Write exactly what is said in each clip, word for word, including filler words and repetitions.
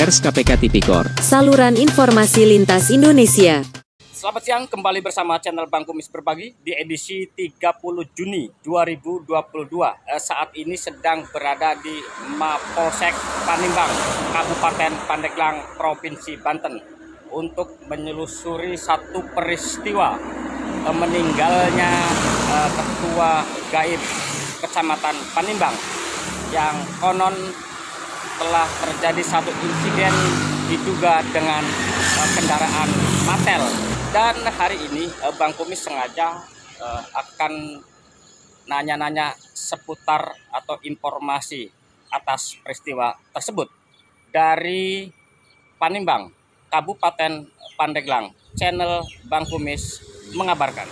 Pers K P K Tipikor, saluran informasi lintas Indonesia. Selamat siang, kembali bersama channel Bang Kumis Berbagi di edisi tiga puluh Juni dua ribu dua puluh dua. Eh, saat ini sedang berada di Mapolsek Panimbang, Kabupaten Pandeglang, Provinsi Banten, untuk menyelusuri satu peristiwa eh, meninggalnya eh, Ketua Gaib Kecamatan Panimbang yang konon telah terjadi satu insiden diduga dengan uh, kendaraan Mattel. Dan hari ini uh, Bang Kumis sengaja uh, akan nanya-nanya seputar atau informasi atas peristiwa tersebut dari Panimbang, Kabupaten Pandeglang. Channel Bang Kumis mengabarkan.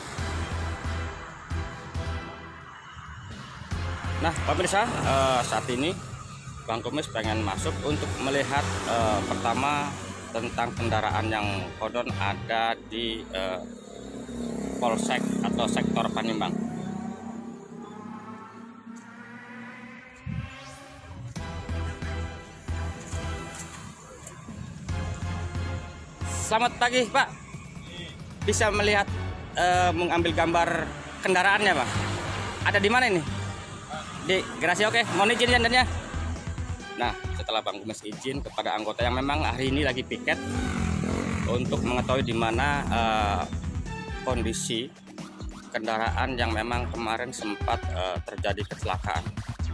Nah, pemirsa, uh, saat ini Bang Kumis pengen masuk untuk melihat uh, pertama tentang kendaraan yang konon ada di uh, Polsek atau sektor Panimbang. Selamat pagi, Pak. Bisa melihat uh, mengambil gambar kendaraannya, Pak? Ada di mana ini? Di garasi. Oke, mohon izin jandannya. Nah, setelah Bang Kumis izin kepada anggota yang memang hari ini lagi piket untuk mengetahui di mana uh, kondisi kendaraan yang memang kemarin sempat uh, terjadi kecelakaan.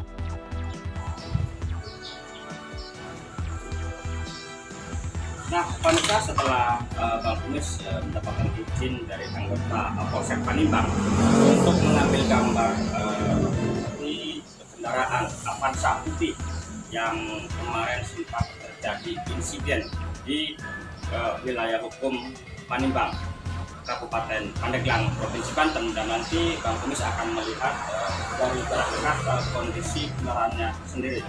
Nah, pemirsa, setelah uh, Bang Kumis uh, mendapatkan izin dari anggota uh, Polsek Panimbang untuk mengambil gambar uh, di kendaraan Avanza putih yang kemarin sempat terjadi insiden di uh, wilayah hukum Panimbang, Kabupaten Pandeglang, Provinsi Banten, dan nanti Bang Kumis akan melihat uh, dari dekat uh, kondisi kendaraannya sendiri.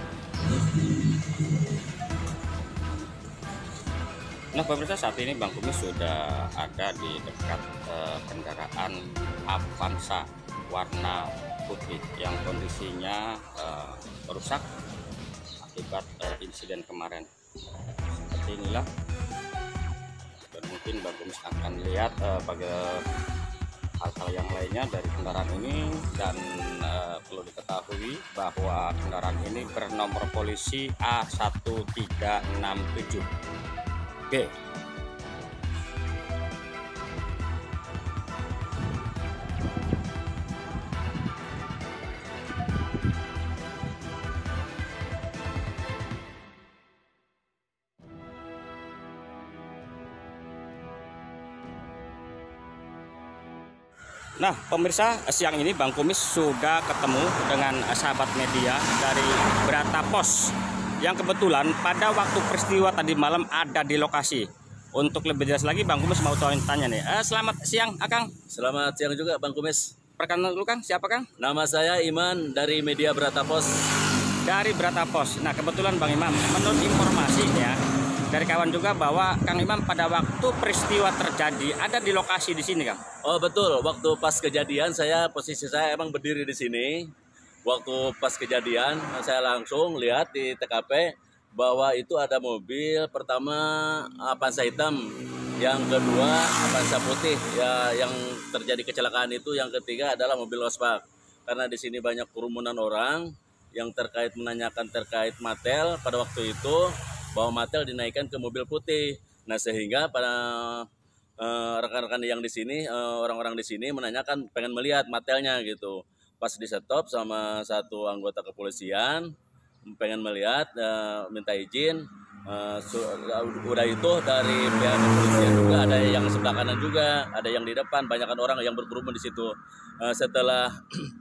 Nah, pemirsa, saat ini Bang Kumis sudah ada di dekat uh, kendaraan Avanza warna putih yang kondisinya uh, rusak akibat uh, insiden kemarin. Seperti inilah, dan mungkin Bang Kumis akan lihat uh, bagaimana hal-hal yang lainnya dari kendaraan ini. Dan uh, perlu diketahui bahwa kendaraan ini bernomor polisi A satu tiga enam tujuh B. Nah, pemirsa, siang ini Bang Kumis sudah ketemu dengan sahabat media dari Berata Pos yang kebetulan pada waktu peristiwa tadi malam ada di lokasi. Untuk lebih jelas lagi, Bang Kumis mau tanya nih. Eh, selamat siang, Akang. Selamat siang juga, Bang Kumis. Perkenalan dulu, Kang. Siapa, Kang? Nama saya Iman dari media Berata Pos. Dari Berata Pos. Nah, kebetulan Bang Imam, menurut informasi ya dari kawan juga bahwa Kang Imam pada waktu peristiwa terjadi ada di lokasi di sini, Kang. Oh betul, waktu pas kejadian saya posisi saya emang berdiri di sini. Waktu pas kejadian saya langsung lihat di T K P bahwa itu ada mobil, pertama Avanza hitam, yang kedua Avanza putih ya, yang terjadi kecelakaan itu. Yang ketiga adalah mobil losbak. Karena di sini banyak kerumunan orang yang terkait menanyakan terkait Mattel pada waktu itu, bahwa Mattel dinaikkan ke mobil putih. Nah, sehingga pada rekan-rekan uh, yang di sini, uh, orang-orang di sini menanyakan pengen melihat Mattelnya gitu. Pas di stop sama satu anggota kepolisian, pengen melihat, uh, minta izin. Uh, udah itu dari pihak kepolisian juga ada yang sebelah kanan juga, ada yang di depan, banyakkan orang yang berkerumun di situ. Uh, setelah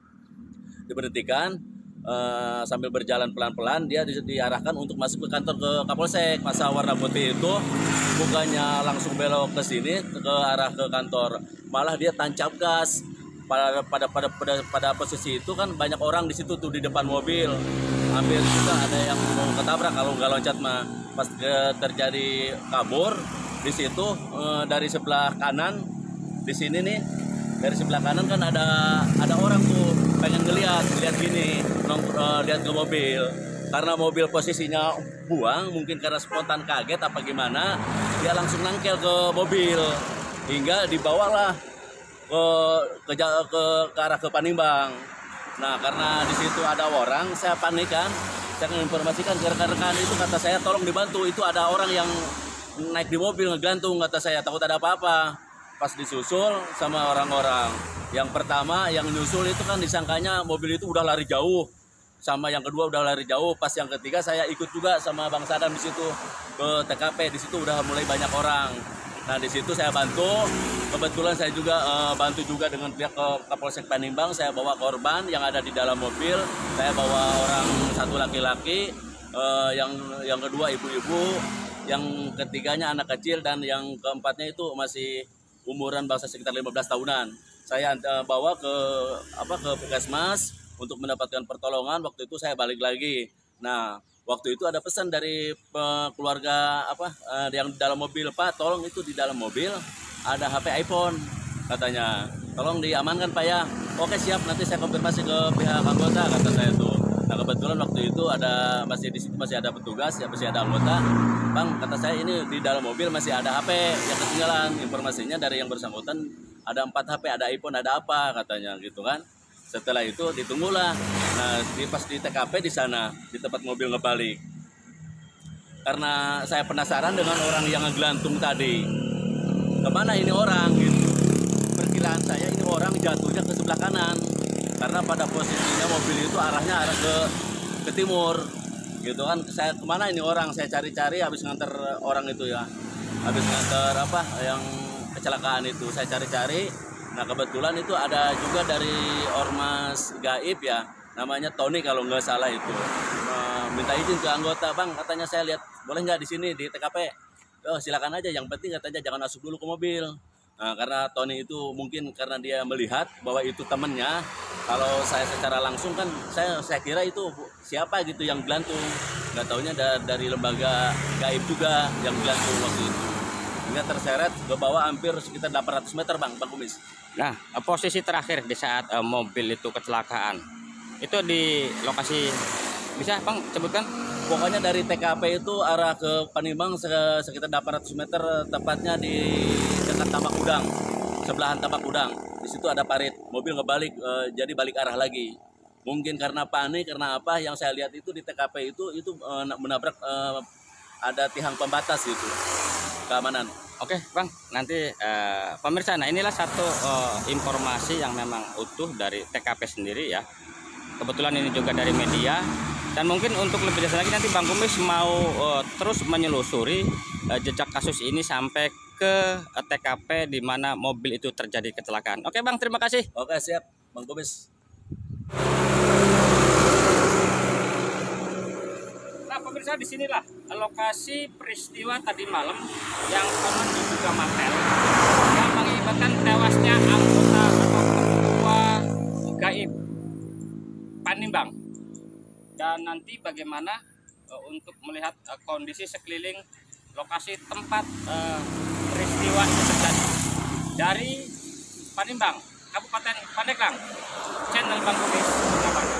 diberhentikan, Uh, sambil berjalan pelan-pelan dia di, diarahkan untuk masuk ke kantor ke Kapolsek. Masa warna putih itu bukannya langsung belok ke sini ke arah ke kantor, malah dia tancap gas. Pada pada pada pada, pada posisi itu kan banyak orang di situ tuh di depan mobil. Hampir juga ada yang mau ketabrak kalau nggak loncat mah. Pas ke, terjadi kabur di situ, uh, dari sebelah kanan di sini nih, dari sebelah kanan kan ada ada orang tuh pengen ngeliat, ngeliat gini, nong, uh, lihat ke mobil. karena mobil posisinya buang, mungkin karena spontan kaget apa gimana, dia langsung nangkel ke mobil hingga dibawalah ke ke, ke, ke arah ke Panimbang. Nah, karena di situ ada orang, saya panik kan. Saya menginformasikan ke rekan-rekan itu, kata saya tolong dibantu, itu ada orang yang naik di mobil ngegantung, kata saya takut ada apa-apa. Pas disusul sama orang-orang. Yang pertama yang nyusul itu kan disangkanya mobil itu udah lari jauh. Sama yang kedua udah lari jauh. Pas yang ketiga saya ikut juga sama Bang Sadam di situ ke T K P. Di situ udah mulai banyak orang. Nah, di situ saya bantu. Kebetulan saya juga uh, bantu juga dengan pihak ke Kapolsek Panimbang. Saya bawa korban yang ada di dalam mobil. Saya bawa orang satu laki-laki, uh, yang yang kedua ibu-ibu, yang ketiganya anak kecil, dan yang keempatnya itu masih umuran bangsa sekitar lima belas tahunan. Saya uh, bawa ke apa ke Puskesmas untuk mendapatkan pertolongan. Waktu itu saya balik lagi. Nah, waktu itu ada pesan dari uh, keluarga apa uh, yang di dalam mobil, Pak, tolong itu di dalam mobil ada H P iPhone, katanya. Tolong diamankan, Pak, ya. Oke, siap, nanti saya konfirmasi ke pihak anggota, kata saya tuh. Nah, kebetulan waktu itu ada masih di situ masih ada petugas, ya masih ada anggota. Bang, kata saya ini di dalam mobil masih ada H P yang ketinggalan. Informasinya dari yang bersangkutan ada empat H P, ada iPhone, ada apa, katanya gitu kan. Setelah itu ditunggulah. Nah, di pas di T K P di sana, di tempat mobil ngebalik. Karena saya penasaran dengan orang yang ngegelantung tadi. Kemana ini orang gitu. Perkiraan saya ini orang jatuhnya ke sebelah kanan. Karena pada posisinya mobil itu arahnya arah ke ke timur. Gitu kan. Saya kemana ini orang? Saya cari-cari habis nganter orang itu ya. Habis nganter apa yang kecelakaan itu. Saya cari-cari. Nah, kebetulan itu ada juga dari ormas gaib ya, namanya Tony kalau nggak salah itu. Minta izin ke anggota, Bang, katanya saya lihat boleh nggak di sini di T K P? Oh, silakan aja, yang penting katanya jangan masuk dulu ke mobil. Nah, karena Tony itu mungkin karena dia melihat bahwa itu temennya. Kalau saya secara langsung kan saya saya kira itu siapa gitu yang gelantung. Nggak taunya dari, dari lembaga gaib juga yang gelantung waktu itu. Hingga terseret ke bawah hampir sekitar delapan ratus meter, Bang, Bang Kumis. Nah, posisi terakhir di saat uh, mobil itu kecelakaan, itu di lokasi, bisa Bang sebutkan? Pokoknya dari T K P itu arah ke Panimbang sekitar delapan ratus meter, tepatnya di dekat Tambak Udang, sebelahan Tambak Udang. Di situ ada parit, mobil ngebalik, uh, jadi balik arah lagi. Mungkin karena panik, karena apa? Yang saya lihat itu di T K P itu itu uh, menabrak uh, ada tiang pembatas gitu, keamanan. Oke, Bang, nanti uh, pemirsa, nah inilah satu uh, informasi yang memang utuh dari T K P sendiri ya. Kebetulan ini juga dari media, dan mungkin untuk lebih jelas lagi nanti Bang Kumis mau uh, terus menyelusuri uh, jejak kasus ini sampai ke uh, T K P di mana mobil itu terjadi kecelakaan. Oke, Bang, terima kasih. Oke, siap, Bang Kumis. Nah, pemirsa, disinilah lokasi peristiwa tadi malam yang konon diduga matel yang mengakibatkan tewasnya anggota atau ketua gaib Panimbang. Dan nanti bagaimana uh, untuk melihat uh, kondisi sekeliling lokasi tempat uh, peristiwa itu terjadi dari Panimbang, Kabupaten Pandeglang, channel Bang Kumis melaporkan.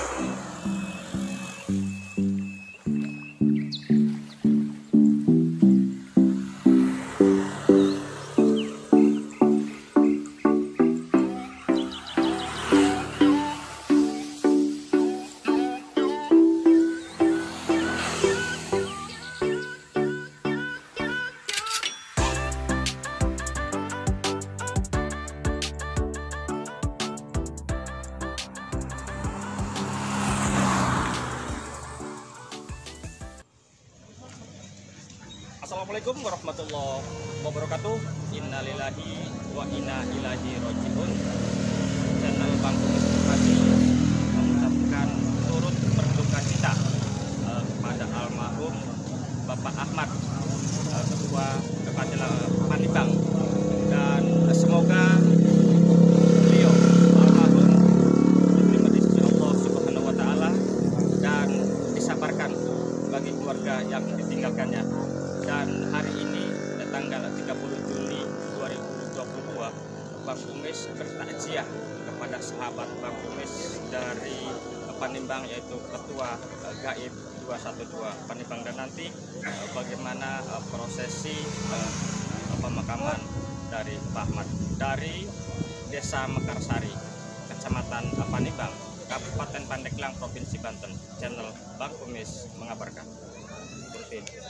Assalamualaikum warahmatullahi wabarakatuh. Innalillahi wa inna ilaihi rajiun. Channel Bang Kumis Berbagi mengucapkan turut berduka cita uh, kepada almarhum Bapak Ahmad, uh, Ketua Kepada Panimbang, dan uh, semoga beliau almarhum diterima di sisi Allah Subhanahu wa taala dan disabarkan bagi keluarga yang ditinggalkannya. Dan hari ini tanggal tiga puluh Juni dua ribu dua puluh dua, Bang Kumis bertakziah kepada sahabat Bang Kumis dari Panimbang, yaitu Ketua Gaib dua satu dua Panibang. Dan nanti uh, bagaimana uh, prosesi uh, pemakaman dari Pak Ahmad dari Desa Mekarsari, Kecamatan Panibang, Kabupaten Pandeglang, Provinsi Banten. Channel Bang Kumis mengabarkan. Seperti ini.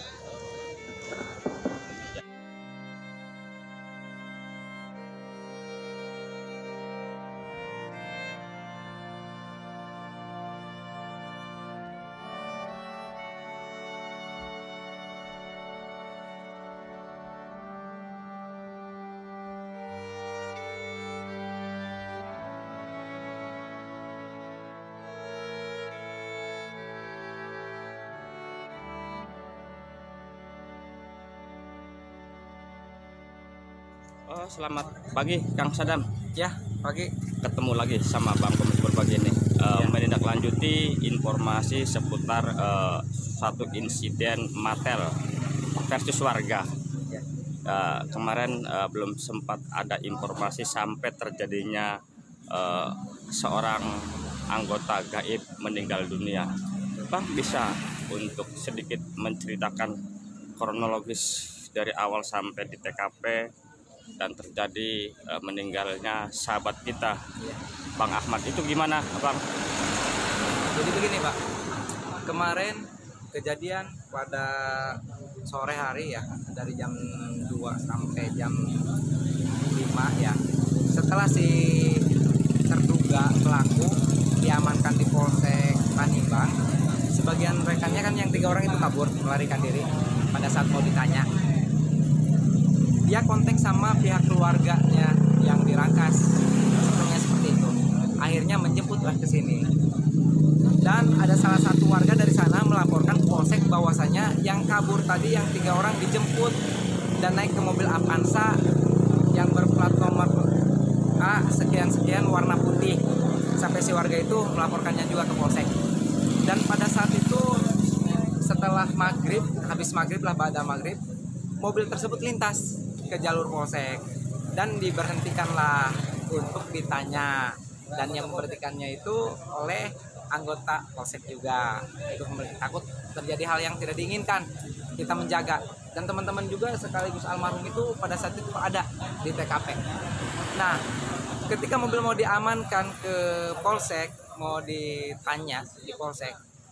Oh, selamat pagi Kang Sadam. Ya, pagi. Ketemu lagi sama Bang Kumis Berbagi ini. Uh, ya. Menindaklanjuti informasi seputar uh, satu insiden Matel versus warga. Ya. Uh, kemarin uh, belum sempat ada informasi sampai terjadinya uh, seorang anggota gaib meninggal dunia. Bang, bisa untuk sedikit menceritakan kronologis dari awal sampai di T K P dan terjadi e, meninggalnya sahabat kita, ya, Bang Ahmad, itu gimana, Bang? Jadi begini, Pak. Kemarin kejadian pada sore hari ya, dari jam dua sampai jam lima ya. Setelah si terduga pelaku diamankan di Polsek Panibang, sebagian rekannya kan yang tiga orang itu kabur melarikan diri. Pada saat mau ditanya, dia kontak sama pihak keluarganya yang dirangkas, sebenarnya seperti itu. Akhirnya menjemputlah ke sini. Dan ada salah satu warga dari sana melaporkan ke Polsek bahwasanya yang kabur tadi yang tiga orang dijemput dan naik ke mobil Avanza yang berplat nomor A sekian-sekian warna putih. Sampai si warga itu melaporkannya juga ke Polsek. Dan pada saat itu setelah maghrib, habis maghrib lah pada maghrib, mobil tersebut lintas ke jalur Polsek dan diberhentikanlah untuk ditanya, dan yang memberhentikannya itu oleh anggota Polsek juga. Itu takut terjadi hal yang tidak diinginkan, kita menjaga. Dan teman-teman juga sekaligus almarhum itu pada saat itu ada di T K P. Nah, ketika mobil mau diamankan ke Polsek, mau ditanya di Polsek,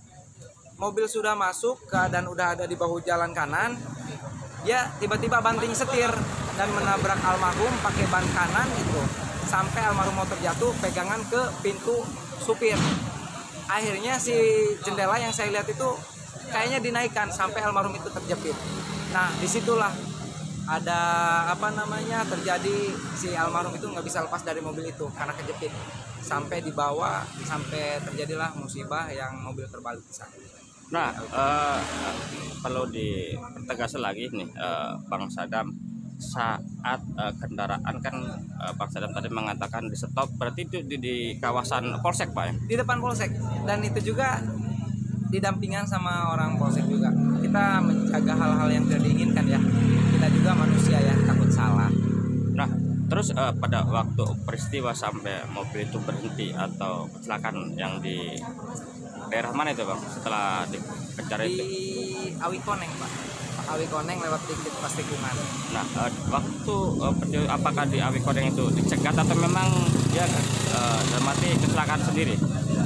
mobil sudah masuk keadaan udah ada di bahu jalan kanan, dia tiba-tiba banting setir dan menabrak almarhum pakai ban kanan itu, sampai almarhum mau terjatuh pegangan ke pintu supir. Akhirnya si jendela yang saya lihat itu kayaknya dinaikkan sampai almarhum itu terjepit. Nah, disitulah ada apa namanya terjadi, si almarhum itu nggak bisa lepas dari mobil itu karena kejepit, sampai dibawa, sampai terjadilah musibah yang mobil terbalik di sana. Nah, uh, perlu dipertegas lagi nih, uh, Bang Sadam, saat uh, kendaraan kan uh, Bang Sadam tadi mengatakan di stop, berarti itu di, di kawasan Polsek, Pak ya? Di depan Polsek, dan itu juga didampingan sama orang Polsek juga. Kita menjaga hal-hal yang tidak diinginkan ya. Kita juga manusia ya, takut salah. Nah, terus uh, pada waktu peristiwa sampai mobil itu berhenti atau kecelakaan yang di daerah mana itu, Bang? Setelah dikejar itu? Di Awi Koneng, Pak. Awi Koneng lewat dikit pas tikungan. Nah, uh, waktu uh, apakah di Awi Koneng itu dicegat atau memang dia uh, mati kecelakaan sendiri?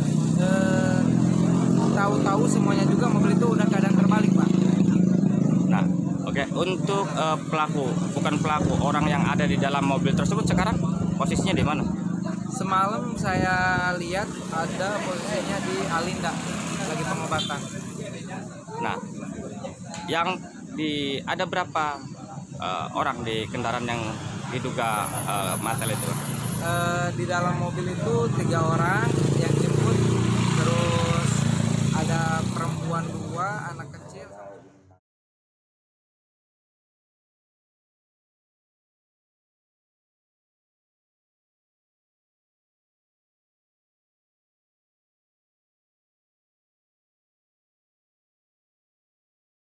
Uh, tahu-tahu semuanya juga mobil itu udah keadaan terbalik, Pak. Nah, oke, okay. Untuk uh, pelaku, bukan pelaku, orang yang ada di dalam mobil tersebut sekarang posisinya di mana? Semalam saya lihat ada posisinya di Alinda, lagi pengobatan. Nah, yang di ada berapa uh, orang di kendaraan yang diduga uh, Matel itu? Uh, di dalam mobil itu tiga orang yang jemput, terus ada perempuan dua, anak